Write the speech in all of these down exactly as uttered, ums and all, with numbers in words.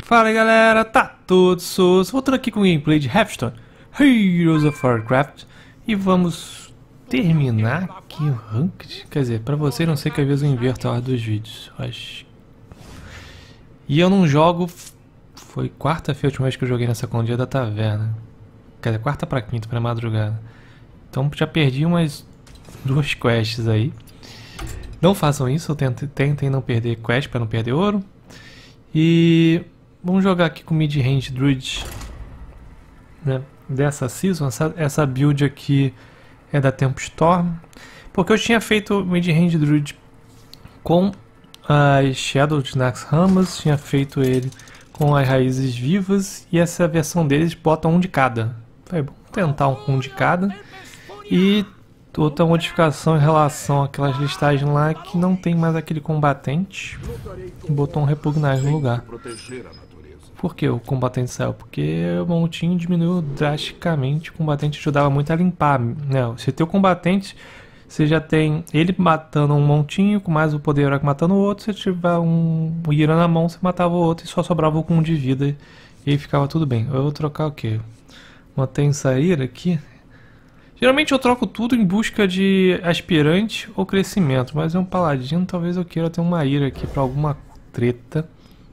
Fala aí galera, tá tudo sus, voltando aqui com o gameplay de Hearthstone Heroes of Warcraft. E vamos terminar aqui o Ranked. Quer dizer, pra vocês não sei que às vezes eu inverto a ordem dos vídeos, acho. E eu não jogo, foi quarta-feira a última vez que eu joguei nessa Condia da Taverna. Quer dizer, quarta pra quinta, pra madrugada. Então já perdi umas duas quests aí. Não façam isso, tentem, tentem não perder quest pra não perder ouro. E vamos jogar aqui com Mid-Range Druid, né, dessa season. Essa, essa build aqui é da Tempo Storm, porque eu tinha feito Mid-Range Druid com as Shadow de Naxxramas, tinha feito ele com as Raízes Vivas, e essa versão deles bota um de cada. Falei, vamos tentar um, um de cada. E outra modificação em relação àquelas listagens lá, que não tem mais aquele combatente, botou um repugnar no lugar. Por que o combatente saiu? Porque o montinho diminuiu drasticamente. O combatente ajudava muito a limpar, né? Se tem o combatente, você já tem ele matando um montinho, com mais o poder heróico matando o outro. Se tiver um Ira na mão, você matava o outro e só sobrava com um de vida, e aí ficava tudo bem. Eu vou trocar o que? Mantém essa Ira aqui. Geralmente eu troco tudo em busca de aspirante ou crescimento, mas é um paladino, talvez eu queira ter uma ira aqui pra alguma treta.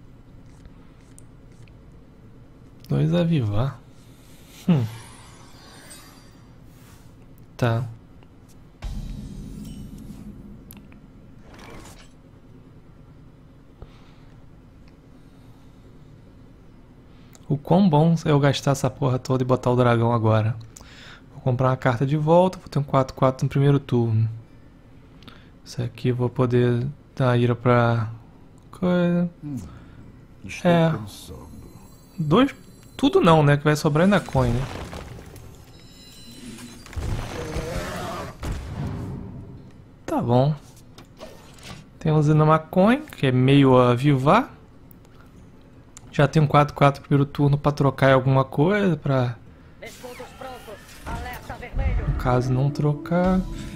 Dois avivar. Hum. Tá. O quão bom é eu gastar essa porra toda e botar o dragão agora. Vou comprar uma carta de volta, vou ter um quatro quatro no primeiro turno. Isso aqui eu vou poder dar ira pra coisa. Hum, estou é. pensando. Dois. Tudo não, né? Que vai sobrar ainda coin, né? Tá bom. Temos ainda uma coin, que é meio avivar. Já tem um quatro quatro no primeiro turno pra trocar em alguma coisa, pra... no caso não trocar.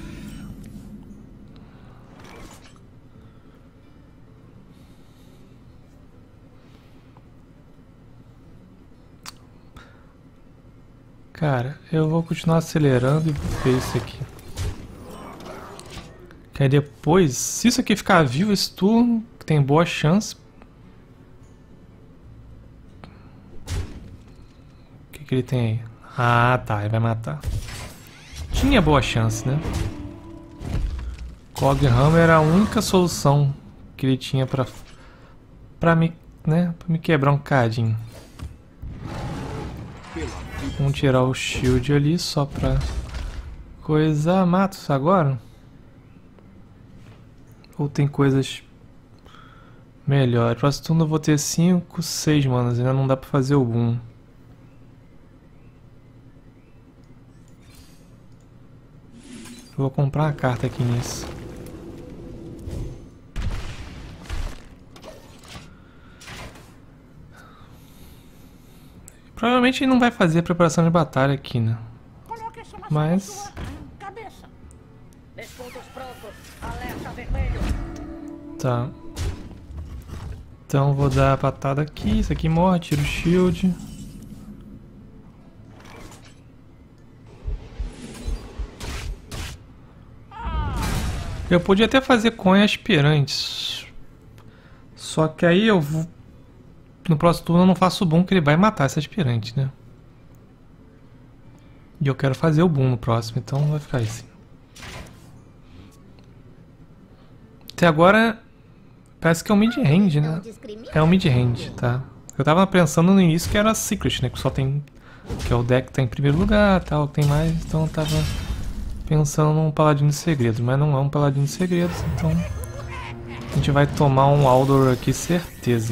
Cara, eu vou continuar acelerando e vou ver isso aqui. Que aí depois, se isso aqui ficar vivo esse turno, tem boa chance. O que que ele tem aí? Ah, tá, ele vai matar. Tinha boa chance, né? Coghammer era a única solução que ele tinha pra, pra, me, né, pra me quebrar um cadinho. Vamos tirar o shield ali só pra coisar. Mato isso agora? Ou tem coisas melhores? Próximo turno eu vou ter cinco, seis manas. Ainda não dá pra fazer o boom. Vou comprar uma carta aqui nisso. Provavelmente ele não vai fazer a preparação de batalha aqui, né? Mas... tá. Então vou dar a patada aqui. Isso aqui morre, tiro o shield. Eu podia até fazer coin aspirantes. Só que aí eu vou... no próximo turno eu não faço o boom, que ele vai matar esse aspirante, né? E eu quero fazer o boom no próximo, então vai ficar assim. Até agora parece que é um mid-range, né? É um mid-range, tá? Eu tava pensando no início que era Secret, né? Que só tem... que é o deck que tá em primeiro lugar, tal, que tem mais, então eu tava pensando num paladino de segredos, mas não é um paladino de segredos, então a gente vai tomar um Aldor aqui, certeza.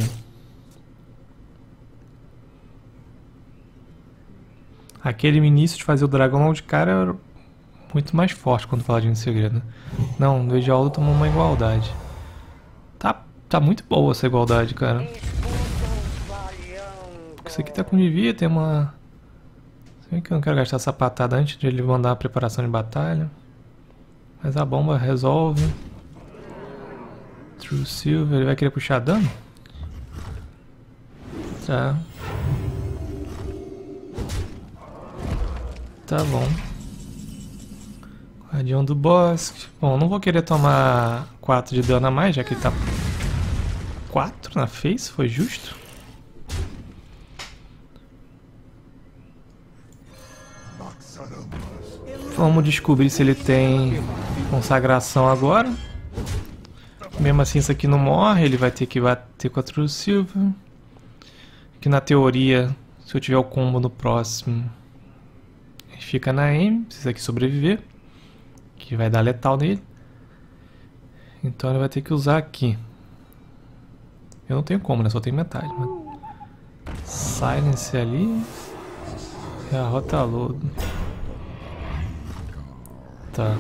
Aquele início de fazer o dragão logo de cara era muito mais forte quando paladino de segredo, né? Não, no vez de Aldor tomou uma igualdade. Tá, tá muito boa essa igualdade, cara. Porque isso aqui tá com devia ter uma... sei que eu não quero gastar essa patada antes de ele mandar a preparação de batalha. Mas a bomba resolve. True Silver, ele vai querer puxar dano? Tá. Tá bom. Guardião do bosque. Bom, não vou querer tomar quatro de dano a mais, já que ele tá quatro na face, foi justo. Vamos descobrir se ele tem consagração agora. Mesmo assim, isso aqui não morre, ele vai ter que bater contra o Silva. Que na teoria, se eu tiver o combo no próximo, ele fica na M, precisa aqui sobreviver, que vai dar letal nele. Então ele vai ter que usar aqui. Eu não tenho como, né? Só tenho metade. Mas... Silence ali. E a rota lodo. Tá.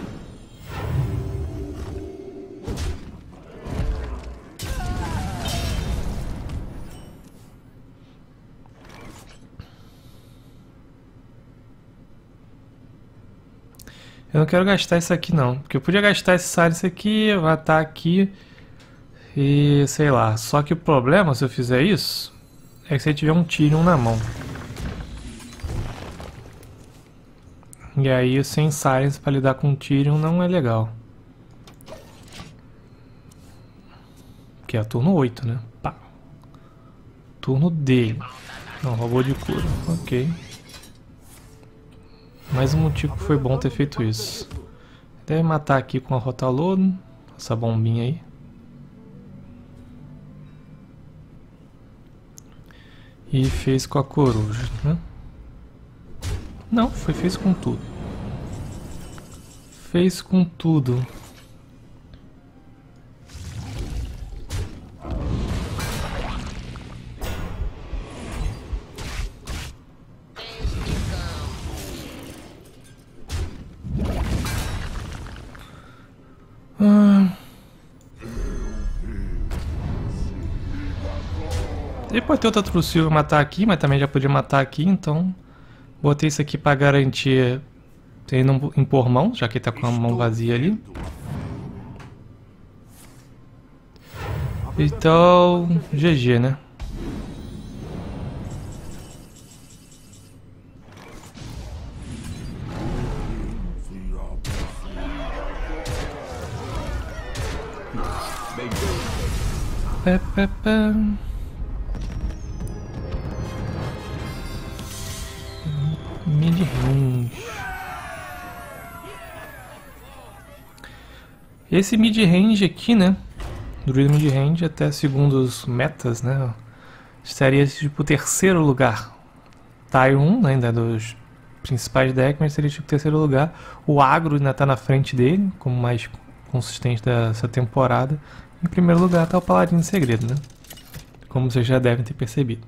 Eu não quero gastar isso aqui não, porque eu podia gastar esse silence aqui, matar aqui e sei lá. Só que o problema se eu fizer isso é que se ele tiver um Tyrion na mão. E aí sem silence para lidar com o Tyrion não é legal. Que é turno oito, né? Pá. Turno dele. Não, robô de cura. Ok. Mais um motivo que foi bom ter feito isso. Deve matar aqui com a Rotalodo. Essa bombinha aí. E fez com a coruja, né? Não, foi fez com tudo. Fez com tudo. Ah. Ele pode ter outra Trucil matar aqui, mas também já podia matar aqui, então botei isso aqui pra garantir ele não impor mão, já que ele tá com a mão vazia ali. Então, G G, né? Pé, pé, pé. Mid-range. Esse mid-range aqui, né? Druida mid-range, até segundo os metas, né? Estaria tipo o terceiro lugar. Tier um, né, ainda dos principais decks, mas seria tipo o terceiro lugar. O agro ainda tá na frente dele, como mais consistente dessa temporada. Em primeiro lugar tá o Paladino Segredo, né? Como vocês já devem ter percebido.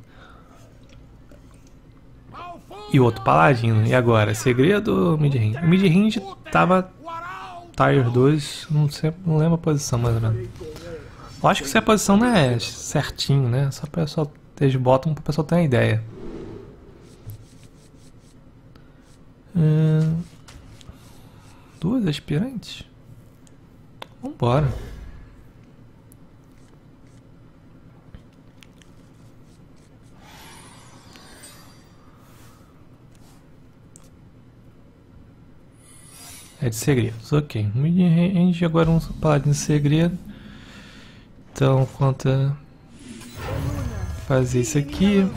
E o outro Paladino. E agora? Segredo ou mid-range? O mid-range tava Tier dois, não, sei, não lembro a posição mais ou menos. Eu acho que se a posição não é certinho, né? Só pra pessoal, eles botam pra pessoa ter uma ideia. Hum, duas aspirantes? Vambora. É de segredos, ok. Mid-range, agora um paladino de segredo. Então, conta fazer isso aqui.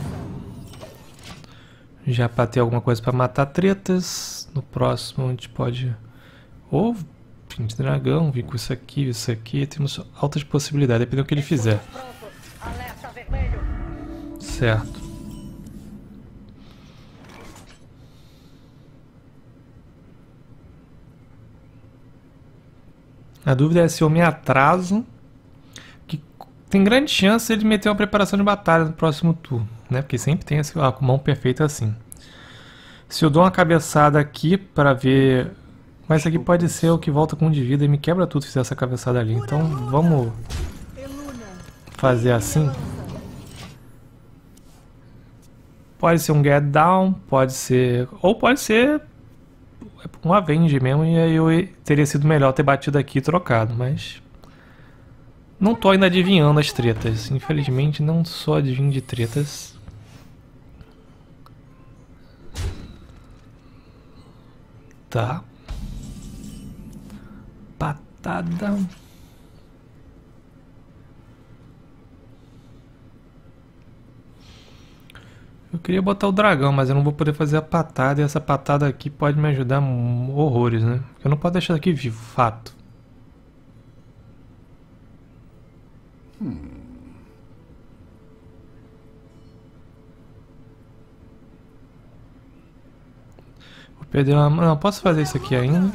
Já pra ter alguma coisa pra matar tretas. No próximo a gente pode ou fim de dragão, vir com isso aqui, isso aqui. Temos altas possibilidades, dependendo do que ele fizer. Certo. A dúvida é se eu me atraso, que tem grande chance de meter uma preparação de batalha no próximo turno, né? Porque sempre tem essa a mão perfeita assim. Se eu dou uma cabeçada aqui para ver, mas isso aqui pode ser o que volta com um de vida e me quebra tudo se fizer essa cabeçada ali. Então vamos fazer assim. Pode ser um get down, pode ser, ou pode ser um avenge mesmo, e aí eu teria sido melhor ter batido aqui e trocado, mas não tô ainda adivinhando as tretas. Infelizmente não sou adivinho de tretas. Tá. Patada. Eu queria botar o dragão, mas eu não vou poder fazer a patada. E essa patada aqui pode me ajudar horrores, né? Eu não posso deixar aqui vivo, fato. Hum. Vou perder uma... Não, posso fazer isso aqui ainda.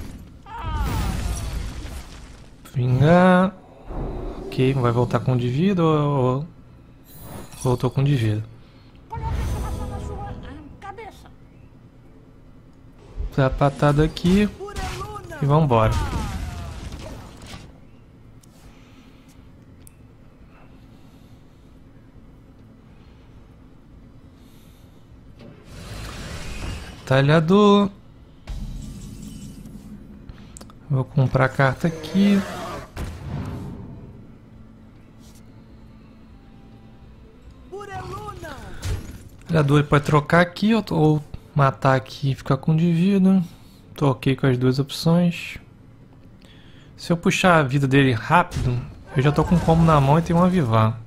Vingar. Ok, vai voltar com de vida ou... Voltou com de vida. Dá a patada aqui e vambora. Talhador. Vou comprar a carta aqui. Talhador pode trocar aqui ou, ou matar aqui e ficar com de vida. Tô ok com as duas opções. Se eu puxar a vida dele rápido, eu já tô com um combo na mão e tenho um avivar.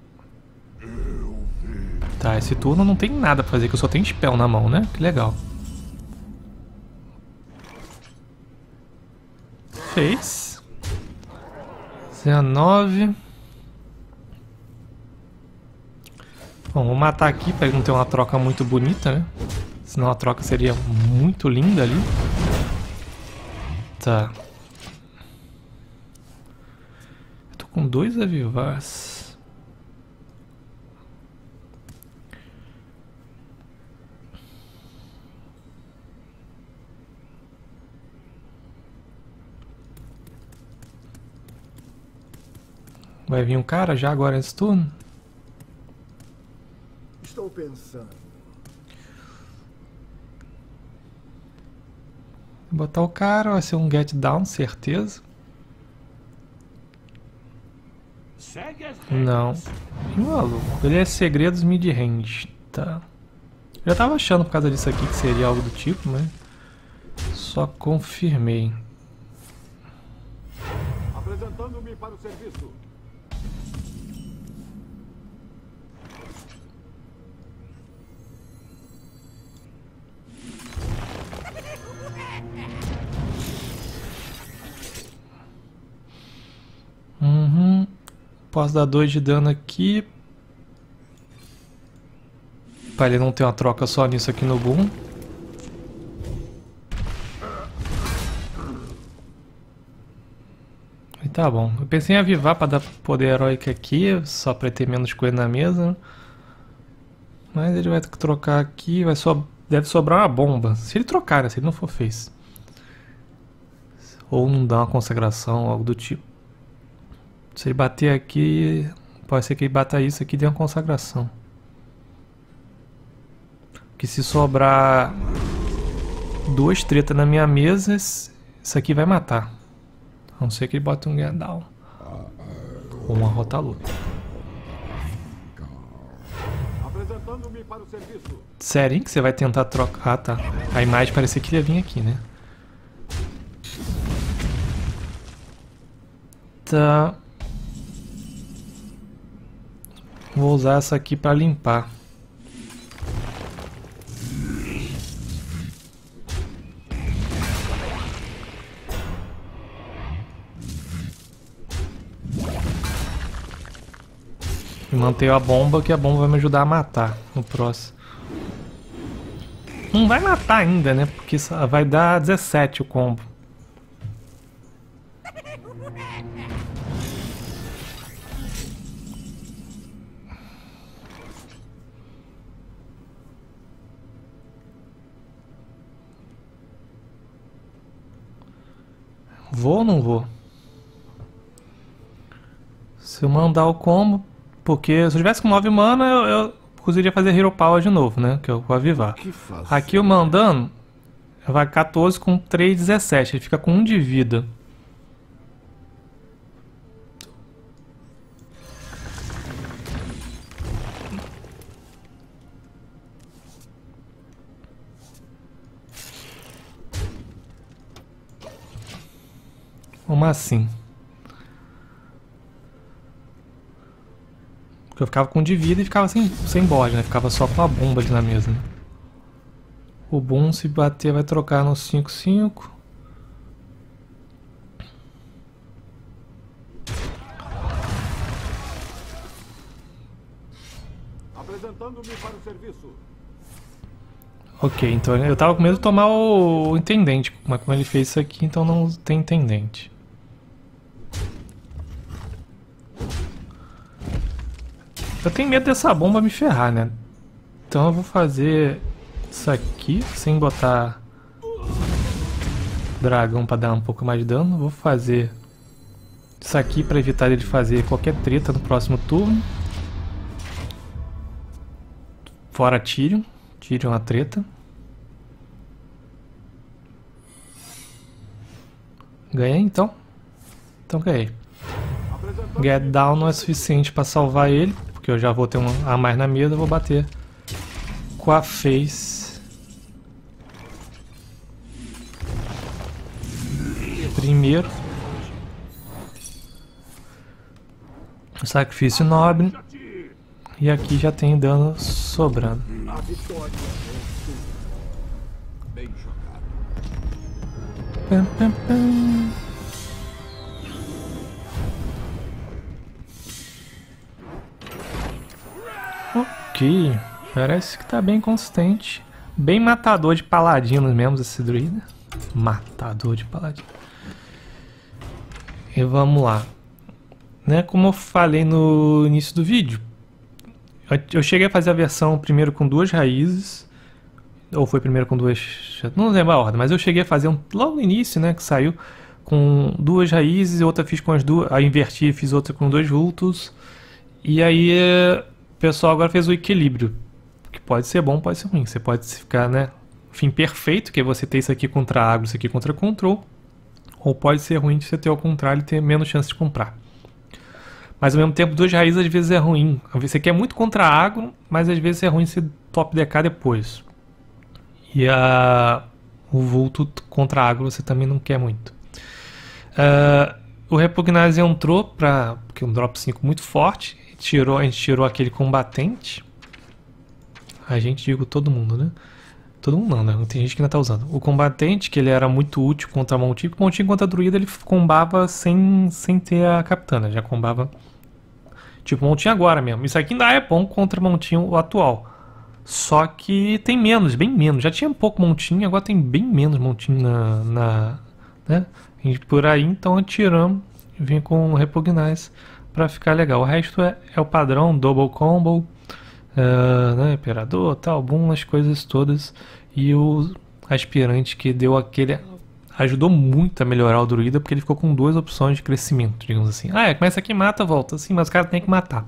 Tá, esse turno não tem nada pra fazer, que eu só tenho spell na mão, né? Que legal. Fez. dezenove. Bom, vou matar aqui pra ele não ter uma troca muito bonita, né? Senão a troca seria muito linda ali. Tá. Eu tô com dois avivars. Vai vir um cara já agora nesse turno? Estou pensando. Vou botar o cara, vai ser um get down, certeza. Não. Que maluco. Ele é segredos mid-range. Tá. Eu já tava achando por causa disso aqui que seria algo do tipo, mas só confirmei. Apresentando-me para o serviço. Uhum. Posso dar dois de dano aqui. Pra ele não ter uma troca só nisso aqui no boom. E tá bom. Eu pensei em avivar pra dar poder heróico aqui, só pra ter menos coisa na mesa. Mas ele vai ter que trocar aqui, vai so... deve sobrar uma bomba. Se ele trocar, né? Se ele não for fez. Ou não dá uma consagração, algo do tipo. Se ele bater aqui, pode ser que ele bata isso aqui e dê uma consagração. Que se sobrar duas tretas na minha mesa, isso aqui vai matar. A não ser que ele bote um get down. Ou uma rotalô. Apresentando-me para o serviço. Sério, hein? Que você vai tentar trocar. Ah, tá. A imagem parecia que ele ia vir aqui, né? Tá. Vou usar essa aqui para limpar. E manter a bomba, que a bomba vai me ajudar a matar no próximo. Não vai matar ainda, né? Porque vai dar dezessete o combo. Vou ou não vou? Se eu mandar o combo... Porque se eu tivesse com nove mana, eu, eu conseguiria fazer Hero Power de novo, né? Que eu vou avivar. Aqui eu mandando, vai quatorze com três, dezessete. Ele fica com um de vida. Como assim? Porque eu ficava com de vida e ficava sem, sem bode, né? Ficava só com a bomba ali na mesa, né? O boom, se bater, vai trocar no cinco cinco. Apresentando-me para o serviço. Ok, então eu tava com medo de tomar o, o intendente, mas como ele fez isso aqui, então não tem intendente. Eu tenho medo dessa bomba me ferrar, né? Então eu vou fazer isso aqui, sem botar dragão pra dar um pouco mais de dano. Vou fazer isso aqui pra evitar ele fazer qualquer treta no próximo turno. Fora Tyrion. Tyrion a treta. Ganhei então? Então ganhei. Get down não é suficiente pra salvar ele, porque eu já vou ter um a mais na mesa, eu vou bater com a face. Primeiro. Sacrifício nobre. E aqui já tem dano sobrando. A vitória é bem jogado. Pam, pam, pam. Ok, parece que tá bem consistente. Bem matador de paladinos mesmo esse druida. Matador de paladino. E vamos lá. Né, como eu falei no início do vídeo, eu, eu cheguei a fazer a versão primeiro com duas raízes. Ou foi primeiro com duas... Não lembro a ordem, mas eu cheguei a fazer um, logo no início, né, que saiu com duas raízes e outra fiz com as duas... Aí inverti e fiz outra com dois vultos. E aí... O pessoal agora fez o equilíbrio, que pode ser bom, pode ser ruim. Você pode ficar, né, fim perfeito, que é você ter isso aqui contra agro, isso aqui contra control. Ou pode ser ruim de você ter ao contrário e ter menos chance de comprar. Mas ao mesmo tempo, duas raízes às vezes é ruim. Você quer muito contra agro, mas às vezes é ruim você top D K depois. E a, o vulto contra agro você também não quer muito. Uh, o Repugnaze entrou para porque é um drop cinco muito forte. Tirou, a gente tirou aquele combatente. A gente, digo todo mundo, né? Todo mundo não, né? Tem gente que ainda tá usando. O combatente, que ele era muito útil contra Montinho. Porque Montinho contra Druida ele combava sem, sem ter a Capitana. Já combava tipo Montinho agora mesmo. Isso aqui ainda é bom contra Montinho o atual. Só que tem menos, bem menos. Já tinha um pouco Montinho, agora tem bem menos Montinho na... na né? E por aí, então, tiramos e vim com o Repugnaze pra ficar legal. O resto é, é o padrão, double combo, uh, né, imperador, tal, boom, as coisas todas. E o aspirante que deu aquele... Ajudou muito a melhorar o druida, porque ele ficou com duas opções de crescimento, digamos assim. Ah, é, começa aqui e mata, volta. Sim, mas o cara tem que matar.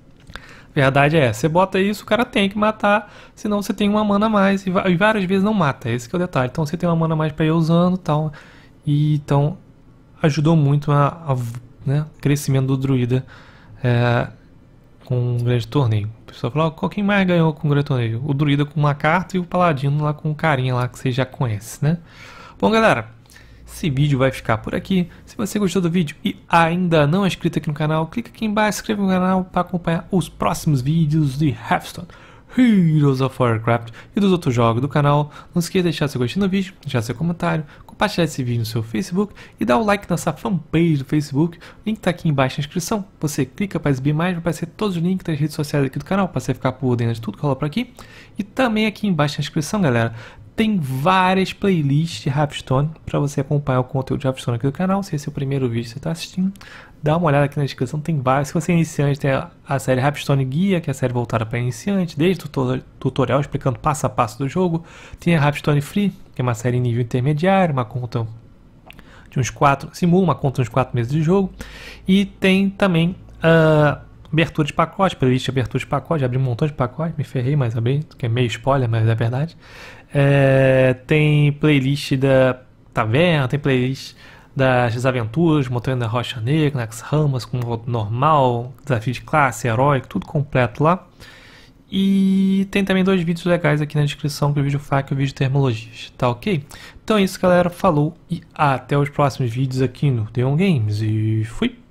Verdade é, você bota isso, o cara tem que matar, senão você tem uma mana a mais. E, e várias vezes não mata, esse que é o detalhe. Então você tem uma mana a mais pra ir usando e tal. E então ajudou muito a... a né, crescimento do druida é, com um grande torneio. O pessoal falou, oh, quem mais ganhou com um grande torneio? O druida com uma carta e o paladino lá com um carinha lá que você já conhece, né? Bom, galera, esse vídeo vai ficar por aqui. Se você gostou do vídeo e ainda não é inscrito aqui no canal, clica aqui embaixo, se inscreva no canal para acompanhar os próximos vídeos de Hearthstone, Heroes of Warcraft e dos outros jogos do canal. Não esqueça de deixar seu gostei no vídeo, deixar seu comentário, compartilhar esse vídeo no seu Facebook e dar o like nessa fanpage do Facebook. O link está aqui embaixo na descrição. Você clica para exibir mais, vai aparecer todos os links das redes sociais aqui do canal para você ficar por dentro de tudo que rola por aqui. E também aqui embaixo na descrição, galera, tem várias playlists de Hearthstone para você acompanhar o conteúdo de Hearthstone aqui do canal. Se esse é o primeiro vídeo que você está assistindo, dá uma olhada aqui na descrição, tem vários. Se você é iniciante, tem a, a série Hearthstone Guia, que é a série voltada para iniciante, desde o tutor, tutorial explicando passo a passo do jogo. Tem a Hearthstone Free, que é uma série em nível intermediário, uma conta de uns quatro, simula uma conta de uns quatro meses de jogo. E tem também a uh, abertura de pacote, playlist de abertura de pacote, abri um montão de pacote, me ferrei, mas abri, que é meio spoiler, mas é verdade. É, tem playlist da taverna, tem playlist das aventuras, Montanha da Rocha Negra, Nax Ramas, com modo normal, desafio de classe, heróico, tudo completo lá. E tem também dois vídeos legais aqui na descrição, que é o vídeo faca e o vídeo termologias, tá ok? Então é isso, galera, falou e até os próximos vídeos aqui no Deon Games e fui!